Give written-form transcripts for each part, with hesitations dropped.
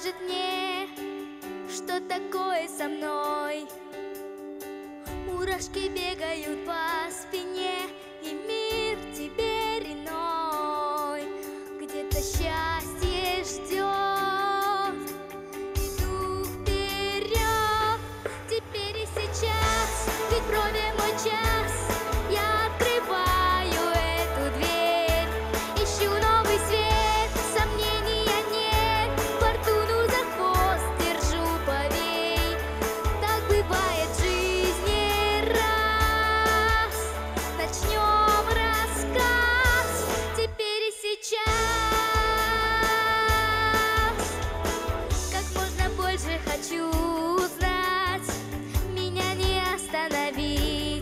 скажет мне, что такое со мной. Мурашки бегают по спине, и мир теперь иной. Где-то счастье ждет, иду вперед. Теперь и сейчас, ведь вроде мой час, я открываю эту дверь, ищу новый свет, сомнения нет, фортуну за хвост держу, поверь. Так бывает в жизни раз. Начнем рассказ теперь и сейчас. Как можно больше хочу узнать, меня не остановить.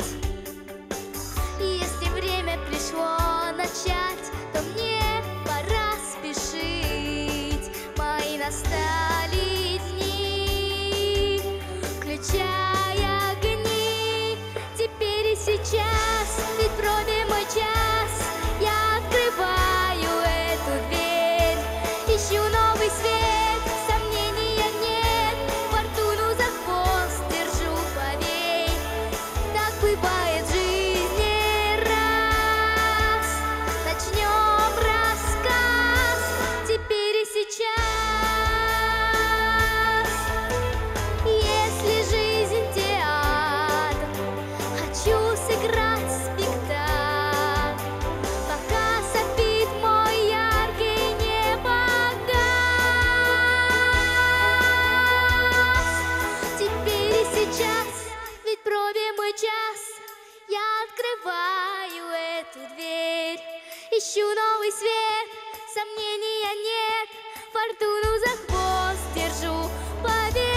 Если время пришло начать, то мне пора спешить. Мои настали дни, включай огни. Теперь и сейчас, ведь вроде мой час, я открываю эту дверь, ищу новый свет, сомнения нет, фортуну за хвост держу, поверь. Так бывает в жизни раз. Начнем рассказ теперь и сейчас. Если жизнь театр, хочу сыграть спектакль, пока сопит мой яркий небогас. Теперь и сейчас, ведь вроде мой час, я открываю эту дверь, ищу новый свет, сомнения нет, фортуну за хвост держу, поверь.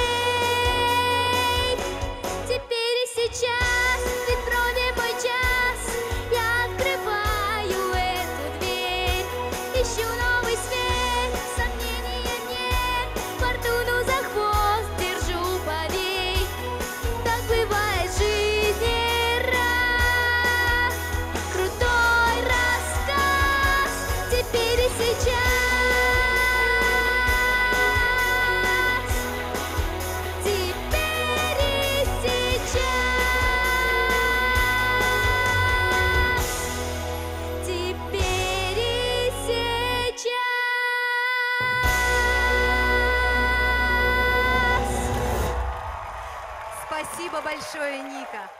Теперь и сейчас, ведь вроде мой час, я открываю эту дверь, ищу новый свет, сомнения нет, фортуну за хвост держу, поверь. Так бывает в жизни раз. Крутой рассказ теперь и сейчас. Теперь и сейчас. Теперь и сейчас. Спасибо большое, Ника.